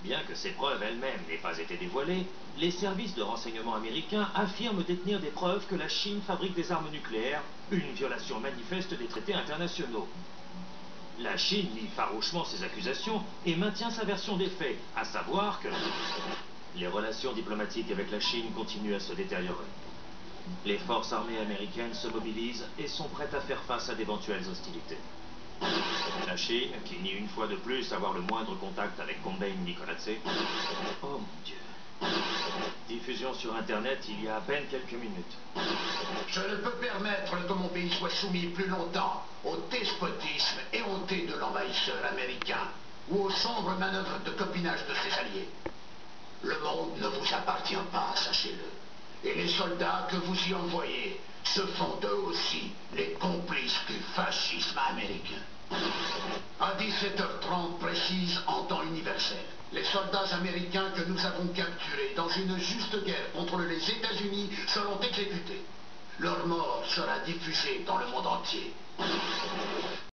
Bien que ces preuves elles-mêmes n'aient pas été dévoilées, les services de renseignement américains affirment détenir des preuves que la Chine fabrique des armes nucléaires, une violation manifeste des traités internationaux. La Chine nie farouchement ces accusations et maintient sa version des faits, à savoir que les relations diplomatiques avec la Chine continuent à se détériorer. Les forces armées américaines se mobilisent et sont prêtes à faire face à d'éventuelles hostilités. La Chine, qui nie une fois de plus avoir le moindre contact avec Condé Nicolatse. Oh mon Dieu. Diffusion sur Internet il y a à peine quelques minutes. Je ne peux permettre que mon pays soit soumis plus longtemps au despotisme éhonté de l'envahisseur américain ou aux sombres manœuvres de copinage de ses alliés. Le monde ne vous appartient pas, sachez-le. Et les soldats que vous y envoyez se font eux aussi les complices du fascisme américain. À 17h30 précise en temps universel, les soldats américains que nous avons capturés dans une juste guerre contre les États-Unis seront exécutés. Leur mort sera diffusée dans le monde entier.